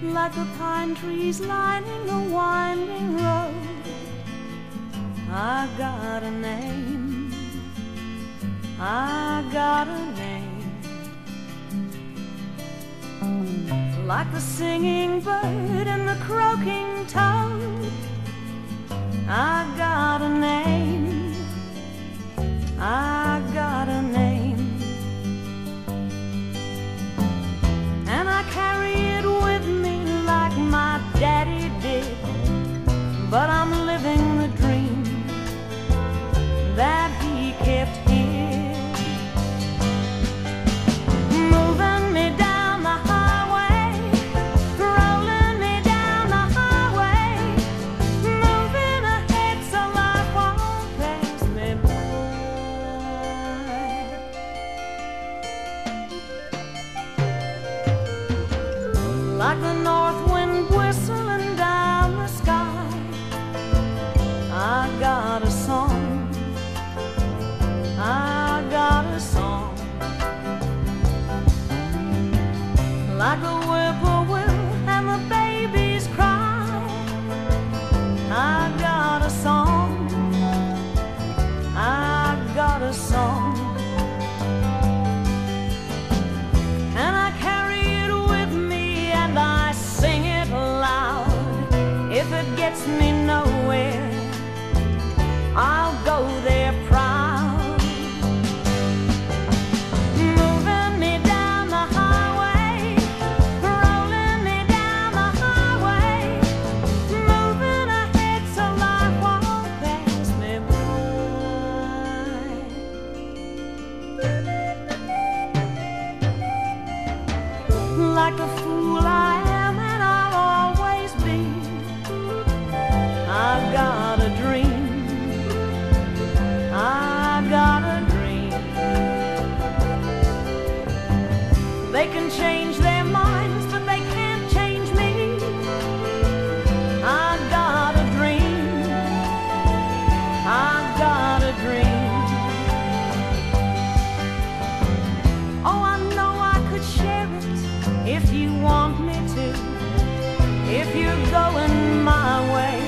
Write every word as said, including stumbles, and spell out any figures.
like the pine trees lining the winding road. I got a name, I got a name, like the singing bird and the croaking toad. I got a name, I got a name, and I carry it with me like my daddy did. But I'm living the dream that he kept here, moving me down the highway, rolling me down the highway, moving ahead so life won't pass me by. Like the north wind whistling down the sky, I got a song, I got a song, like the whippoorwill and the babies cry. I got a song, I got a song, and I carry it with me and I sing it loud. If it gets me nowhere, I'll go there proud, moving me down the highway, rolling me down the highway, moving ahead so life won't pass me by. Like the fool I am and I'll always be, I've got a dream, I got a dream. They can change their minds, but they can't change me. I got a dream, I got a dream. Oh, I know I could share it if you want me to, if you're going my way.